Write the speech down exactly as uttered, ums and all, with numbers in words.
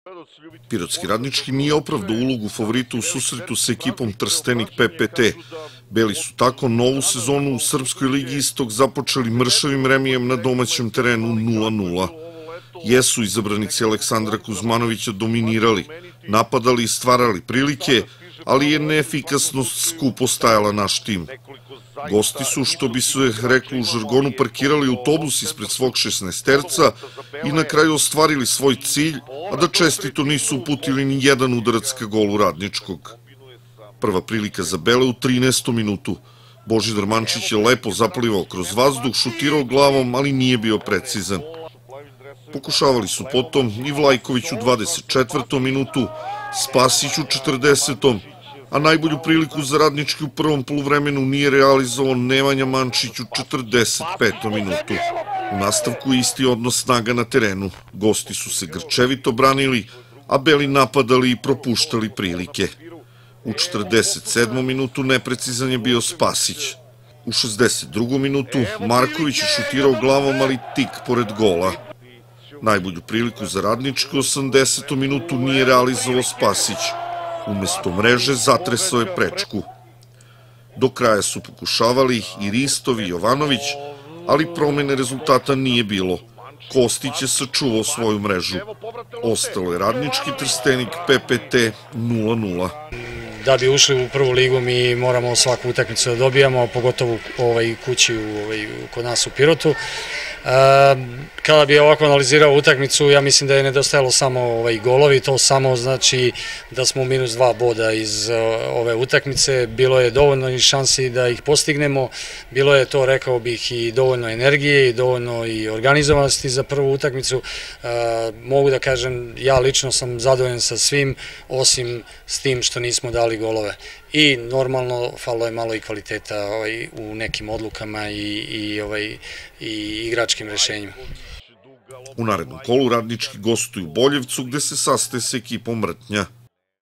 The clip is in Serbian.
Pirotski Radnički nije opravdao ulogu favorita u susretu sa ekipom Trstenik P P T. Beli su tako novu sezonu u Srpskoj ligi Istok započeli mršavim remijem na domaćem terenu nula nula. Jesu izabranici Aleksandra Kuzmanovića dominirali, napadali i stvarali prilike, ali je neefikasnost skupo stajala naš tim. Gosti su, što bi se reklo u žargonu, parkirali autobus ispred svog šesnaesterca i na kraju ostvarili svoj cilj, a da čestito nisu uputili ni jedan udarac ka golu Radničkog. Prva prilika za Bele u trinaestom minutu. Božidar Mančić je lepo zaplivao kroz vazduh, šutirao glavom, ali nije bio precizan. Pokušavali su potom i Vlajković u dvadeset četvrtom minutu, Spasić u četrdesetom a najbolju priliku za Radnički u prvom poluvremenu nije realizovao Nemanja Mančić u četrdeset petom minutu. U nastavku isti odnos snaga na terenu. Gosti su se grčevito branili, a Beli napadali i propuštali prilike. U četrdeset sedmom minutu neprecizan je bio Spasić. U šezdeset drugom minutu Marković je šutirao glavom, ali tik pored gola. Najbolju priliku za Radnički u osamdesetom minutu nije realizovao Spasić. Umesto mreže zatresao je prečku. Do kraja su pokušavali i Ristov i Jovanović, ali promene rezultata nije bilo. Kostić je sačuvao svoju mrežu. Ostalo je Radnički Trstenik P P T nula nula. Da bi ušli u prvu ligu mi moramo svaku utakmicu da dobijamo, pogotovo ovaj, kući u, ovaj, kod nas u Pirotu. Kada bi ovako analizirao utakmicu, ja mislim da je nedostajalo samo ovaj, golovi, to samo znači da smo u minus dva boda iz ove utakmice. Bilo je dovoljno i šansi da ih postignemo, bilo je to, rekao bih, i dovoljno energije i dovoljno i organizovanosti za prvu utakmicu. Mogu da kažem, ja lično sam zadovoljan sa svim, osim s tim što nismo dali golove. I normalno, falilo je malo i kvaliteta ovaj, u nekim odlukama i, i, ovaj, i igračkim rešenjima. U narednom kolu Radnički gostuju u Boljevcu, gde se sastaje sa ekipom Mrtnja.